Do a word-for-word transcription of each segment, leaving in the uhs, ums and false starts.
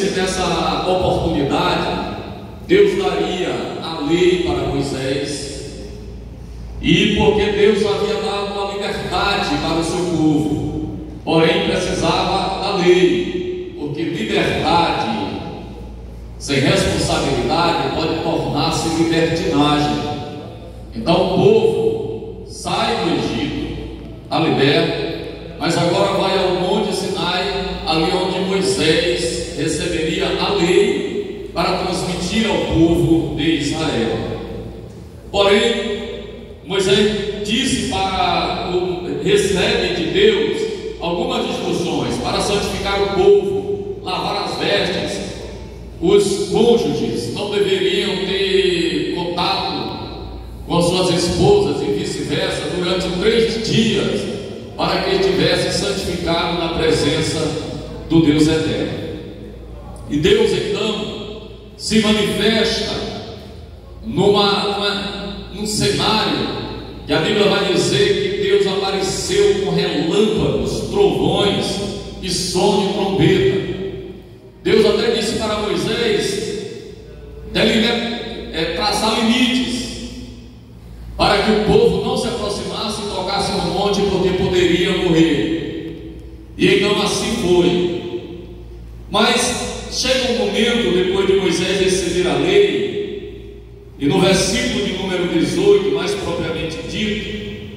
disse nessa oportunidade, Deus daria a lei para Moisés, e porque Deus havia dado uma liberdade para o seu povo, porém precisava da lei, porque liberdade sem responsabilidade pode tornar-se libertinagem. Então o povo sai do Egito, está liberto, mas agora vai ao Monte Sinai, ali onde Moisés receberia a lei para transmitir ao povo de Israel. Porém, Moisés disse para o recebe de Deus algumas instruções para santificar o povo, lavar as vestes. Os cônjuges não deveriam ter contato com suas esposas e vice-versa durante três dias, para que estivessem santificados na presença do Deus eterno. E Deus então se manifesta numa, numa, num cenário que a Bíblia vai dizer que Deus apareceu com relâmpagos, trovões e som de trombeta. Deus até disse para Moisés é, traçar limites para que o povo não se aproximasse e tocasse no monte, porque poderia morrer. E então assim foi. Mas chega um momento, depois de Moisés receber a lei, e no versículo de número dezoito, mais propriamente dito,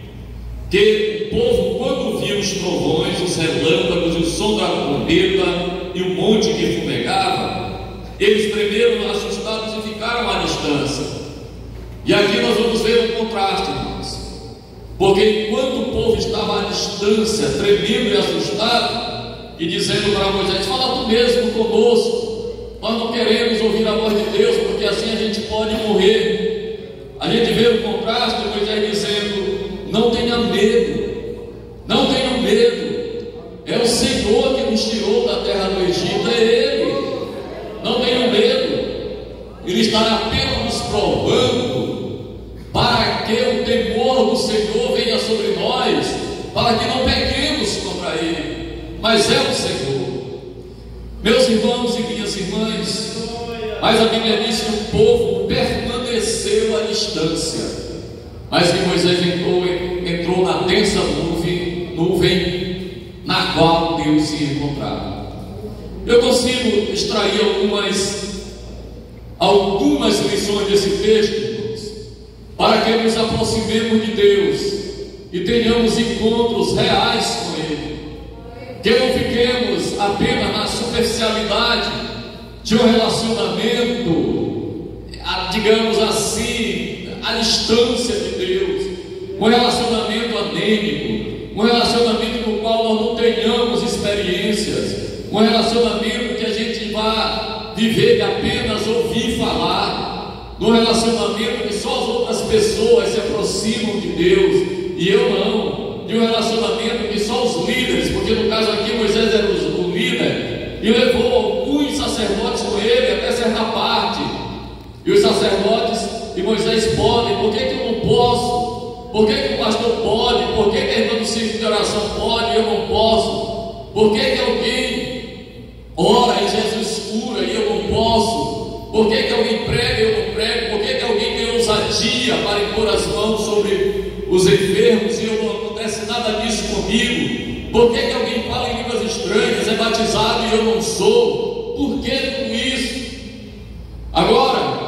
que o povo, quando viu os trovões, os relâmpagos, o som da trombeta e o monte que fumegava, eles tremeram assustados e ficaram à distância. E aqui nós vamos ver um contraste, irmãos, porque enquanto o povo estava à distância, tremendo e assustado, e dizendo para Moisés: fala tu mesmo conosco, nós não queremos ouvir a voz de Deus, porque assim a gente pode morrer. A gente vê o contraste de Moisés dizendo: não tenha medo, não tenha medo, é o Senhor que nos tirou da terra do Egito, é Ele, não tenham medo, Ele estará apenas nos provando, para que o temor do Senhor venha sobre nós, para que não pequemos contra Ele, mas é o Senhor. Meus irmãos e minhas irmãs, mas a Bíblia diz que o povo permaneceu à distância, mas que Moisés entrou, entrou na densa nuvem, nuvem na qual Deus se encontrava. Eu consigo extrair algumas, algumas lições desse texto, para que nos aproximemos de Deus e tenhamos encontros reais com Ele, que não fiquemos apenas na superficialidade de um relacionamento, digamos assim, à distância de Deus, um relacionamento anêmico, um relacionamento no qual nós não tenhamos experiências, um relacionamento que a gente vá viver de apenas ouvir falar, num relacionamento que só as outras pessoas se aproximam de Deus e eu não, de um relacionamento que só os líderes, porque no caso aqui Moisés era o líder e levou alguns sacerdotes com ele até certa parte, e os sacerdotes e Moisés podem, por que que eu não posso? Por que que o pastor pode? Por que que a irmã do círculo de oração pode e eu não posso? Por que que alguém ora e Jesus cura e eu não posso? Por que que alguém prega e eu não prego? Por que que alguém tem ousadia para impor as mãos sobre os enfermos e eu não acontece nada disso comigo? Por que que alguém fala em línguas estranhas, é batizado e eu não sou? Por que tudo isso? Agora,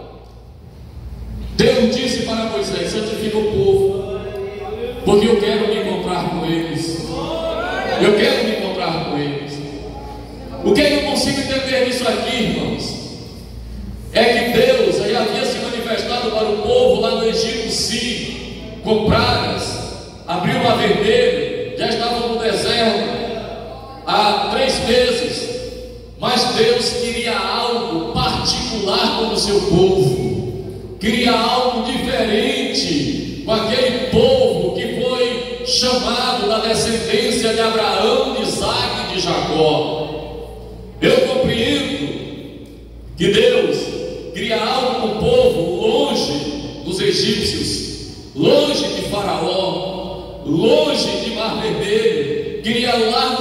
Deus disse para Moisés: santifica o povo, porque eu quero me encontrar com eles. Eu quero me encontrar com eles. O que eu consigo entender disso aqui, irmãos? É que Deus já havia se manifestado para o povo lá no Egito, sim, com pragas, abriu o mar vermelho, já estavam no deserto há três meses, mas Deus queria algo particular com o seu povo, queria algo diferente com aquele povo que foi chamado da descendência de Abraão, de Isaque e de Jacó. Eu compreendo que Deus queria algo com o povo longe dos egípcios, longe de Faraó, longe de Mar Vermelho, queria lá no monte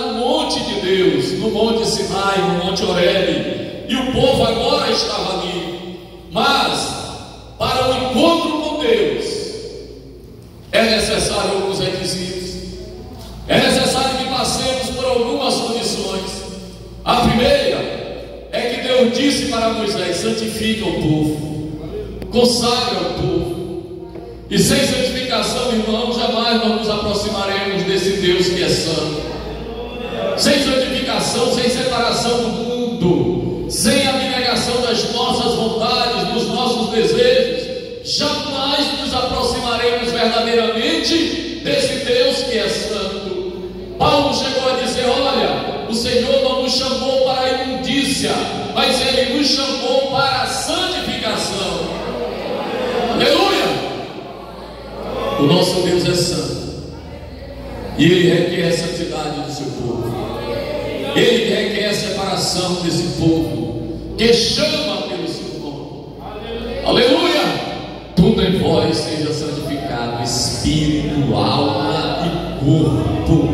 monte de Deus, no monte Sinai, no monte Horebe, e o povo agora estava ali. Mas para o encontro com Deus é necessário alguns requisitos, é necessário que passemos por algumas condições. A primeira é que Deus disse para Moisés: santifica o povo, consagra o povo. E sem santificação, irmãos, jamais nós nos aproximaremos desse Deus que é santo. Sem santificação, sem separação do mundo, sem abnegação das nossas vontades, dos nossos desejos, jamais nos aproximaremos verdadeiramente desse Deus que é santo. Paulo chegou a dizer: olha, o Senhor não nos chamou para a imundícia, mas Ele nos chamou para a santificação. Aleluia! O nosso Deus é santo, e Ele requer a santidade do seu povo. Ele requer a separação desse povo que chama pelo seu nome. Aleluia! Tudo em vós seja santificado, espírito, alma e corpo.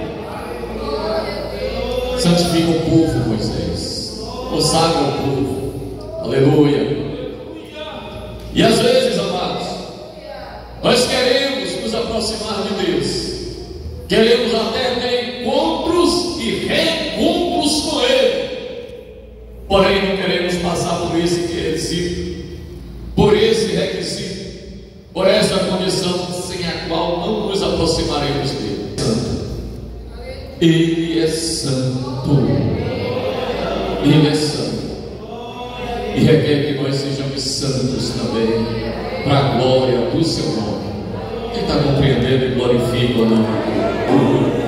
Santifica o povo, Moisés, consagra o povo. Aleluia! E às vezes, amados, nós queremos nos aproximar de Deus, queremos até ter encontros e reencontros com Ele, porém não queremos passar por esse requisito, por esse requisito, por essa condição sem a qual não nos aproximaremos dele. Ele é santo, Ele é santo, e requer que nós sejamos santos também, para a glória do seu nome. Quem está compreendendo, glorifica o nome dele.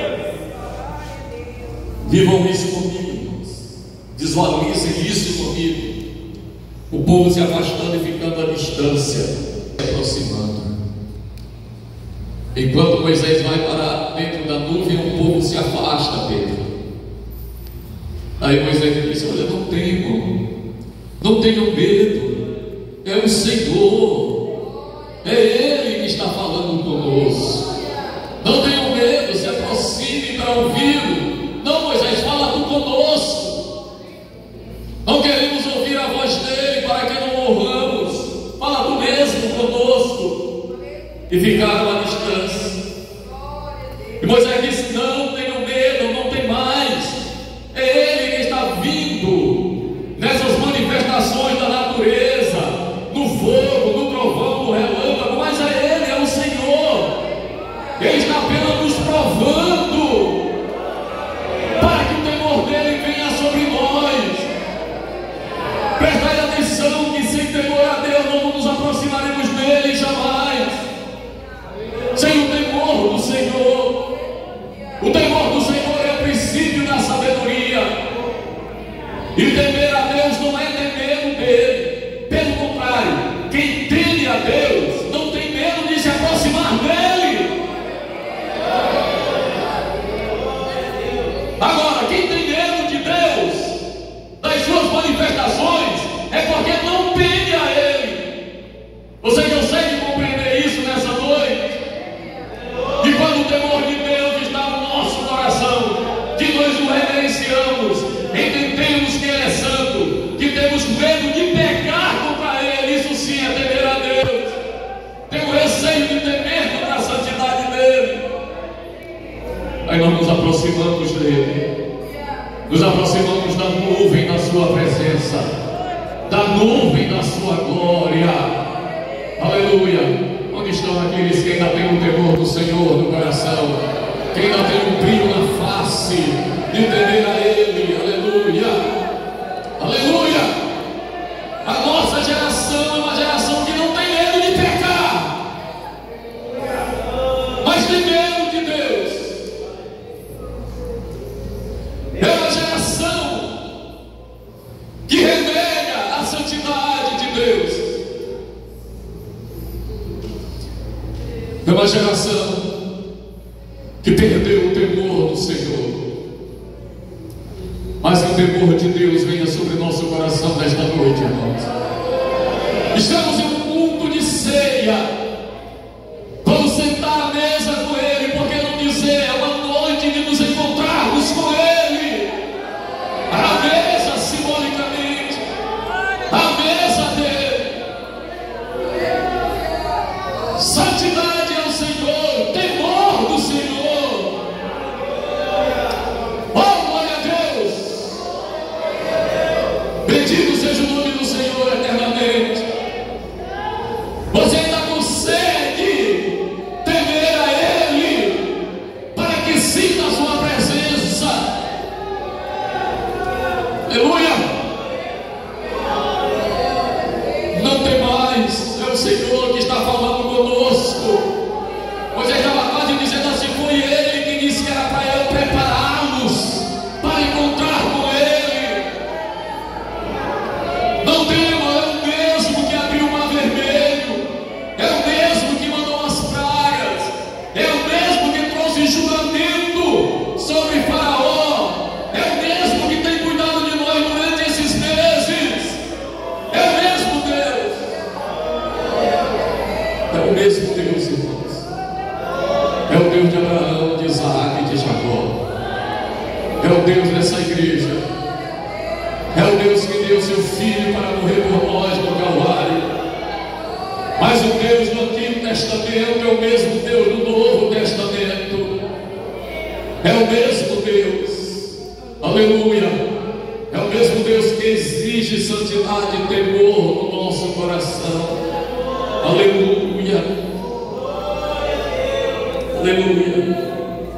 Vivam isso comigo, irmãos. Visualizem isso comigo. O povo se afastando e ficando à distância, se aproximando. Enquanto Moisés vai para dentro da nuvem, o povo se afasta dele. Aí Moisés disse: olha, não temam, não tenham medo. É o Senhor, é Ele que está falando conosco. Não tenham medo, se aproxime para ouvi-lo. Não, Moisés, fala tu conosco. Não queremos ouvir a voz dele para que não morramos. Fala tu mesmo conosco. E ficaram à distância. E Moisés disse: não tenham medo, não tem mais. É Ele que está vindo nessas manifestações da natureza, no fogo, no trovão, no relâmpago, mas é Ele, é o Senhor. Ele está apenas nos provando, para que o temor dele venha sobre nós. Prestai atenção que sem temor a Deus não nos aproximaremos dele jamais. Sem o temor do Senhor. O temor do Senhor é o princípio da sabedoria. E temer a Deus não é ter medo dele. Pelo contrário, quem teme a Deus não tem medo de se aproximar dele. Agora, quem tem medo de Deus, das suas manifestações, é porque não teme a Ele. Você consegue compreender isso nessa noite? E quando o temor de Deus está no nosso coração, que nós o reverenciamos, entendemos que Ele é santo, que temos medo de pecar contra Ele, isso sim é temer a Deus. Tenho receio de temer contra a santidade dEle. Aí nós nos aproximamos dEle, nos aproximamos da nuvem da sua presença, da nuvem da sua glória. Aleluia. Onde estão aqueles que ainda têm o temor do Senhor no coração, que ainda têm um brilho na face de temer a Ele? Aleluia. Aleluia. A nossa geração é uma geração que não tem medo de pecar, mas tem medo de Deus. É uma geração que renega a santidade de Deus. É uma geração que perdeu o temor do Senhor. Mas que o temor de Deus venha sobre nosso coração nesta noite, irmãos. Estamos em um culto de ceia. Vamos sentar à mesa com Ele, porque não dizer é uma noite de nos encontrarmos com Aleluia! Não tem mais, é o Senhor que está falando conosco. Moisés estava quase dizendo assim: foi Ele que disse que era para eu prepará-los para encontrar com Ele. Não tema, é o mesmo que abriu o mar vermelho, é o mesmo que mandou as pragas, é o mesmo que trouxe julgamento sobre Faraó, é o mesmo que tem cuidado de nós durante esses meses, é o mesmo Deus, é o mesmo Deus, irmãos, é o Deus de Abraão, de Isaac e de Jacó, é o Deus dessa igreja, é o Deus que deu seu Filho para morrer por nós no Calvário. Mas o Deus do Antigo Testamento é o mesmo Deus do Novo Testamento, é o mesmo Deus, aleluia, é o mesmo Deus que exige santidade e temor no nosso coração, aleluia, aleluia.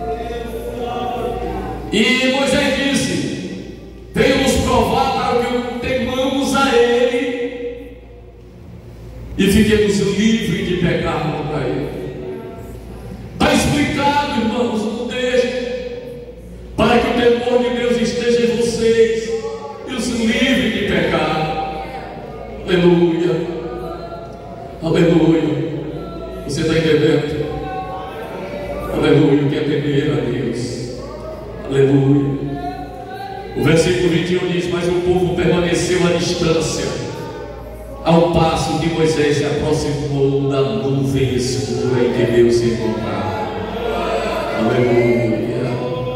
E Moisés disse: veio nos provar para que temamos a Ele e fiquemos livres de pecar contra Ele. Está explicado, irmãos, no texto, para que o temor de Deus esteja em vocês e os livre de pecar. Aleluia, aleluia. Você está entendendo? Aleluia, o que é temer a Deus. Aleluia. O versículo vinte e um diz: mas o povo permaneceu à distância, ao passo que Moisés se aproximou da nuvem escura em que Deus se encontrava. Aleluia,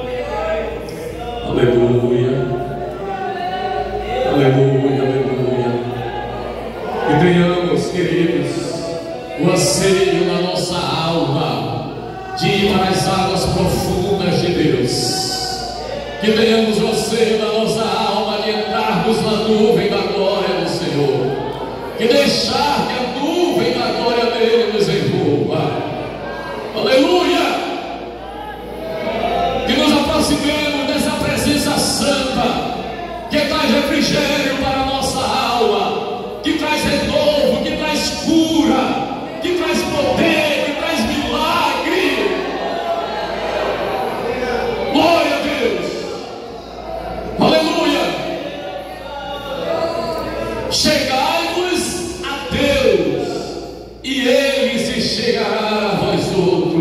aleluia, aleluia, aleluia. E tenhamos, queridos, o anseio na nossa alma de ir para as águas profundas de Deus. Que tenhamos o anseio na nossa alma de entrarmos na nuvem da glória do Senhor, que deixar que a nuvem da glória dele nos envolva. Aleluia! Que nos aproximemos dessa presença santa, que traz refrigério para a nossa alma, que traz renovo, que traz cura, que traz poder, que traz milagre. Glória a Deus! Aleluia! Chegai-vos a Deus, e Ele se chegará a vós outros.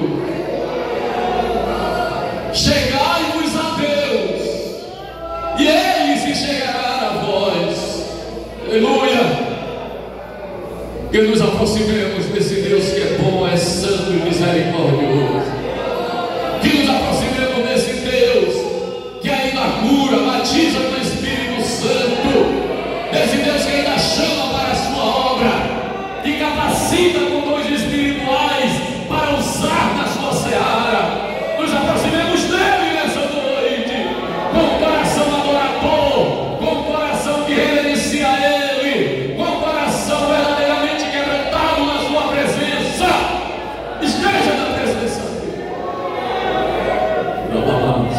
Chegai-vos a Deus, e Ele se chegará a vós. Aleluia! Que nos aproximemos desse Deus que é bom, é santo e misericordioso. Que nos aproximemos desse Deus que ainda cura, batiza no Espírito Santo, desse Deus que ainda chama para a sua obra e capacita com dons espirituais para usar na sua seara. Nos aproximemos dele nessa noite, com o coração adorador, com o coração que reverencia a Ele, com o coração verdadeiramente quebrantado na sua presença. Esteja na presença dele. Não amamos.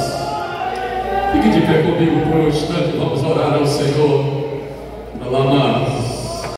Fique de pé comigo por um instante, vamos orar ao Senhor.